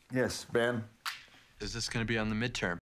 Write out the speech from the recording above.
Yes, Ben. Is this going to be on the midterm?